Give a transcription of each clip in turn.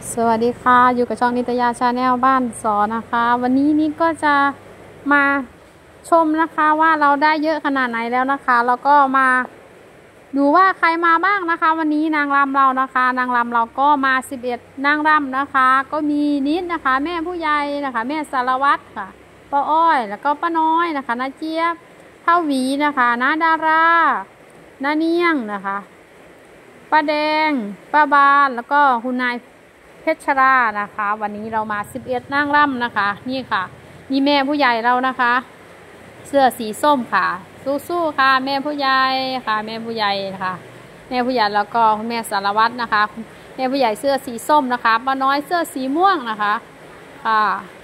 สวัสดีค่ะอยู่กับช่องนิตยาชาแนลบ้านสอนนะคะวันนี้นี่ก็จะมาชมนะคะว่าเราได้เยอะขนาดไหนแล้วนะคะแล้วก็มาดูว่าใครมาบ้างนะคะวันนี้นางรำเรานะคะนางรำเราก็มา11นางรำนะคะก็มีนิดนะคะแม่ผู้ใหญ่นะคะแม่สารวัตรค่ะป้าอ้อยแล้วก็ป้าน้อยนะคะน้าเจี๊ยบเท่าหวีนะคะน้าดาราน้าเนียงนะคะป้าแดงป้าบานแล้วก็คุณนายเพชรรานะคะวันนี้เรามา11นางรำนะคะนี่ค่ะนี่แม่ผู้ใหญ่เรานะคะเสื้อสีส้มค่ะสู้ๆค่ะแม่ผู้ใหญ่ค่ะแม่ผู้ใหญ่นะคะแม่ผู้ใหญ่แล้วก็คุณแม่สารวัตรนะคะแม่ผู้ใหญ่เสื้อสีส้มนะคะป้าน้อยเสื้อสีม่วงนะคะค่ะ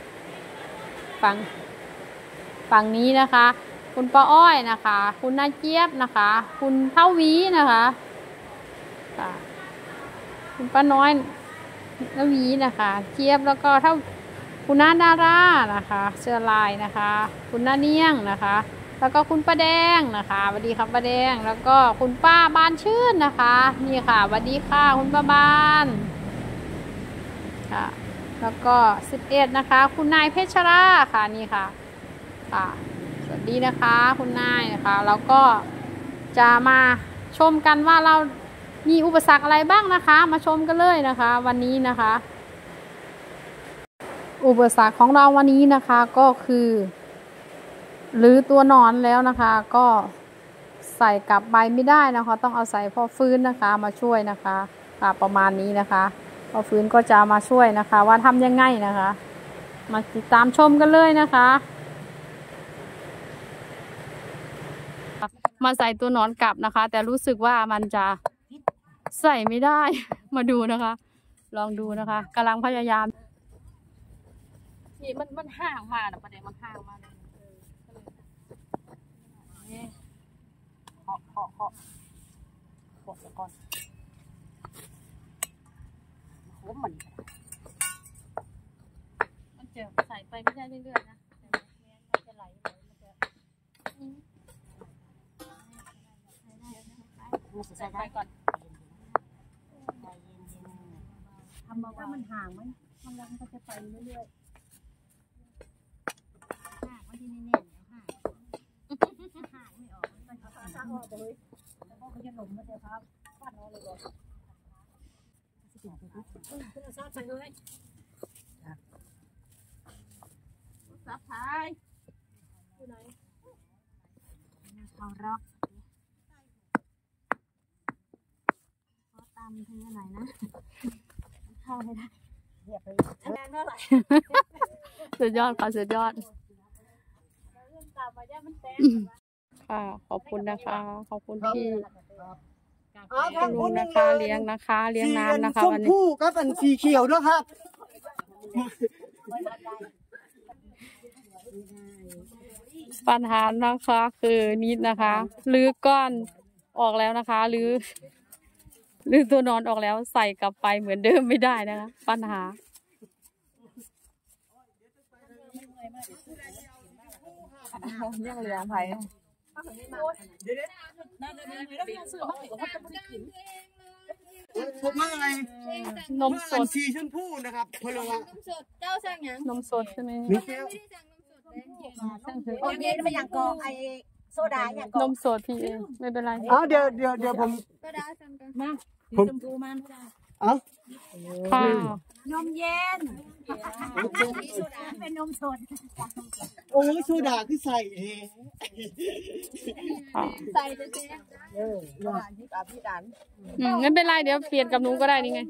ฝั่งนี้นะคะคุณป้าอ้อยนะคะคุณนาเจี๊ยบนะคะคุณเท่าวีนะคะค่ะคุณป้าน้อยนาวีนะคะเจี๊ยบแล้วก็เท่าคุณน้าดารานะคะเสื้อลายนะคะคุณน้าเนียงนะคะแล้วก็คุณป้าแดงนะคะสวัสดีครับป้าแดงแล้วก็คุณป้าบานชื่นนะคะนี่ค่ะสวัสดีค่ะคุณป้าบานค่ะแล้วก็11นะคะคุณนายเพชรราค่ะนี่ค่ะค่ะสวัสดีนะคะคุณนายนะคะแล้วก็จะมาชมกันว่าเรามีอุปสรรคอะไรบ้างนะคะมาชมกันเลยนะคะวันนี้นะคะอุปสรรคของเราวันนี้นะคะก็คือหรือตัวนอนแล้วนะคะก็ใส่กลับใบไม่ได้นะคะต้องเอาใส่พ่อฟื้นนะคะมาช่วยนะคะประมาณนี้นะคะพ่อฟื้นก็จะมาช่วยนะคะว่าทำยังไงนะคะมาติดตามชมกันเลยนะคะมาใส่ตัวนอนกลับนะคะแต่รู้สึกว่ามันจะใส่ไม่ได้ มาดูนะคะลองดูนะคะกำลังพยายามนี่มันห่างมานะประเด็นมันห่างมาเนี่ยเคาะก่อนโอ้มันจะใส่ไปไม่ได้เรื่อยๆนะมันจะไหลมันจะใส่ไปก่อนทำมาว่ามันห่างมันแล้วมันก็จะไปเรื่อยๆห่างมันที่แน่ๆห่างไม่ออกมันจะสร้างออกเลยแล้วก็จะหลงมันจะพับฟาดน้องเลยบอกซาดไปเลยซับท้ายอยู่ไหนเขาร็อกเขาตามเธอไหนนะเข้าไม่ได้เรียบเลยแรงเท่าไหร่สุดยอดค่ะสุดยอดค่ะขอบคุณนะคะขอบคุณพี่คุณลุงนะคะเลี้ยงนะคะเลี้ยงน้ำนะคะวันนี้ผู้กับอันสีเขียวด้วยครับปัญหานะคะคือนิดนะคะลื้อก้อนออกแล้วนะคะลื้อตัวนอนออกแล้วใส่กลับไปเหมือนเดิมไม่ได้นะคะปัญหายังเหลือไผ่ผมว่าอะไรนมสดสีชมพูนะครับเพลวะนมสดเจ้าสั่งยังนมสดใช่ไหมนี่แก้วโอเคไม่อย่างกองไอโซดาอย่างกองนมสดพี่เองไม่เป็นไรเดี๋ยวผมโซดาสั่งกันมาชมพูมันค่ะนมเย็นโซดาเป็นนมสดโอ้ยโซดาคือใส่เองใส่เลยเจ๊ไม่เป็นไรเดี๋ยวเปลี่ยนกับหนูก็ได้นี่ไง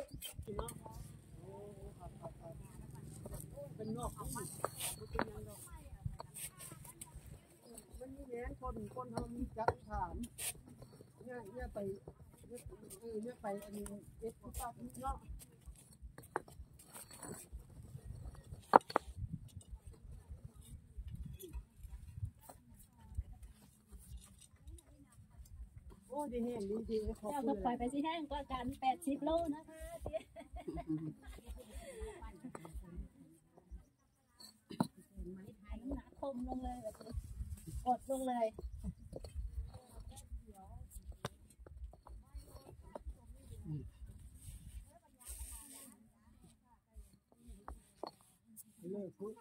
มันมีแง่คนเขามีจักถามเนี่ยไปอันนี้เอ็ดปุ๊บปั๊บเนาะโอ้ดีเห็นดีขอบคุณเจ้าก็ปล่อยไปสิแห้งก็การ80 โลนะคะคมลงเลยกดลงเลยเลิกพูด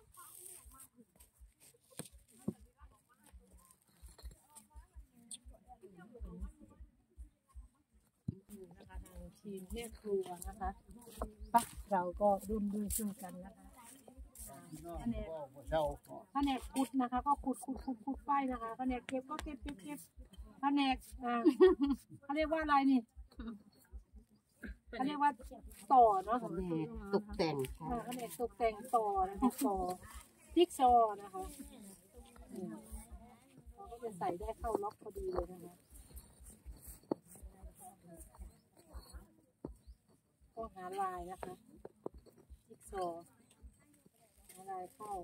นะคะทางทีมแม่ครัวนะคะปะเราก็ร่วมด้วยช่วยกันนะคะแผนกขุดนะคะก็ขุดไปนะคะแผนกเก็บก็เก็บแผนกเขาเรียกว่าอะไรนี่เขาเรียกว่าต่อเนาะตกแต่งแผนกตกแต่งต่อนะคะต่อจิ๊กซอว์นะคะเราก็จะใส่ได้เข้าล็อกพอดีเลยนะคะก็หาลายนะคะจิ๊กซอว์หาลายเข้า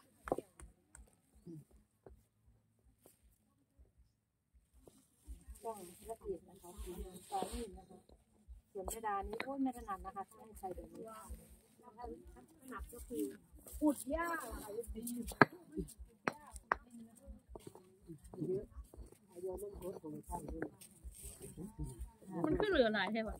ต้องละเอียดนะคะสีน้ำตาลนี่นะคะส่วนแม่ดานี้โอ้ยไม่ถนัดนะคะถ้าให้ใส่แบบนี้ถ้าถนัดก็คือขุดหญ้าอะไรดีมันขึ้นเหลือหลายใช่ปะ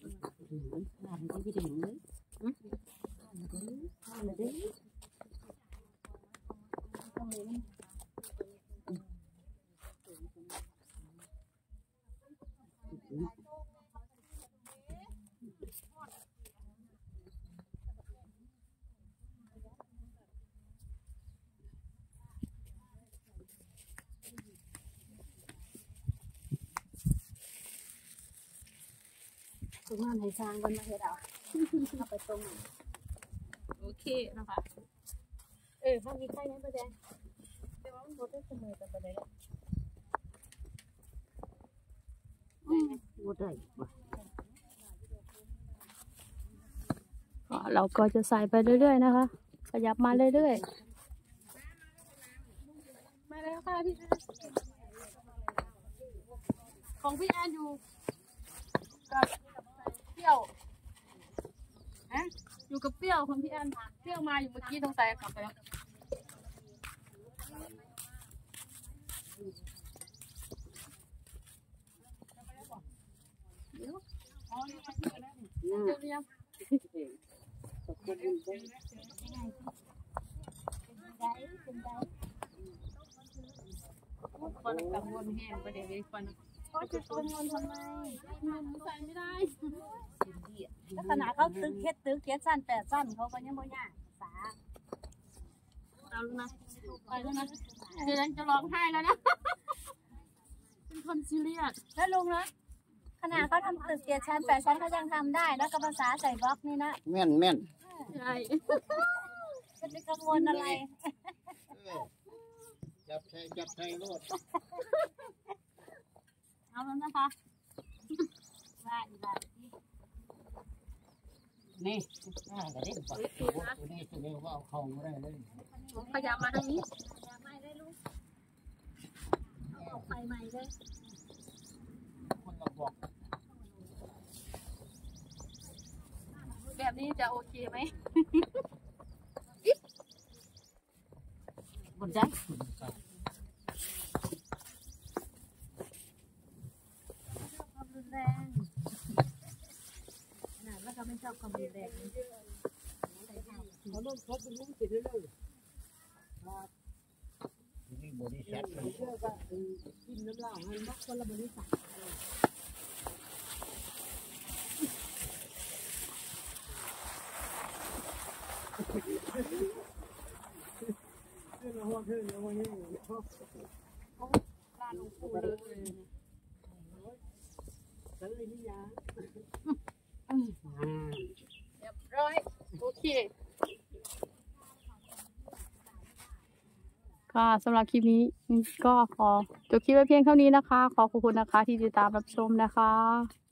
ตรงนั้นให้สร้างกันมาเฮ็ดเอาเอาไปตรงนั้นโอเคนะคะถ้ามีใครนั้นประเด็นแต่ว่ามันบ่ได้เสมอกันประเด็นบ่ได้บ่เราก็จะใส่ไปเรื่อยๆนะคะขยับมาเรื่อยๆมาแล้วค่ะพี่แอนของพี่แอนอยู่กับเปรี้ยวอยู่กับเปรี้ยวของพี่แอนเปรี้ยวมาอยู่เมื่อกี้ต้องใส่กลับไปแล้วเดี๋ยวเรียมคนกังวลแห้งประเดี๋ยวนี้คนก็จะกังวลทำไมมันใส่ไม่ได้ลักษณะเขาตึกเฮ็ดตึก7 ชั้น8 ชั้นเขาก็ยังบ่ยากษาเอาลูกนะไปแล้วนะเดี๋ยวจะร้องไห้แล้วนะเป็นคนซีเรียสแล้วลุงนะขนาดเขาทำตึก7 ชั้น8 ชั้นเขายังทำได้แล้วก็ภาษาใส่บล็อกนี่นะแม่นใช่จะไปกังวลอะไรจับใช้โลดเอาแล้วนะคะนี่ก็ได้บ่ตัวนี้ตัวนี้ว่าเอาเข้าบ่ได้เลยขยับมาทางนี้ไม่ได้ลูกเอาออกไปใหม่เลยคนละบอกแบบนี้จะโอเคไหมบ่ได้ความรุนแรงขนาดว่าเขาไม่ชอบความรุนแรงเขาเริ่มครบเป็นลูกติดเลยนี่บริษัทมันก็กินน้ำลายให้มักคนละบริษัทเรื่องหัวเรื่องหัวนี่ร้านหลวงปู่เลยเลยนี่ยาเรียบร้อยโอเคค่ะสำหรับคลิปนี้ก็ขอจบคลิปไว้เพียงเท่านี้นะคะขอบคุณนะคะที่ติดตามรับชมนะคะ